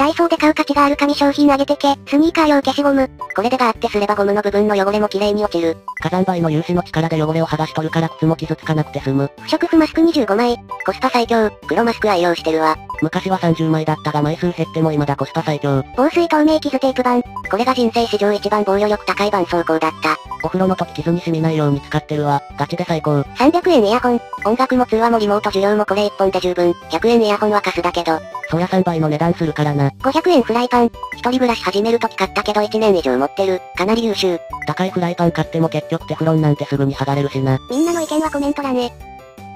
ダイソーで買う価値がある紙商品あげてけ。スニーカー用消しゴム。これでガーってすればゴムの部分の汚れも綺麗に落ちる。 火山灰の粒子の力で汚れを剥がし取るから靴も傷つかなくて済む。 不織布マスク25枚。コスパ最強。黒マスク愛用してるわ。 昔は30枚だったが枚数減っても未だコスパ最強。 防水透明傷テープ板。これが人生史上一番防御力高い絆創膏だった。 お風呂の時傷に染みないように使ってるわ。ガチで最高。 300円イヤホン。音楽も通話もリモート受領もこれ1本で十分。100円イヤホンはカスだけど。 そりゃ3倍の値段するからな。 500円フライパン。一人暮らし始める時買ったけど1年以上持ってる。かなり優秀。 高いフライパン買っても結局テフロンなんてすぐに剥がれるしな。 みんなの意見はコメント欄へ。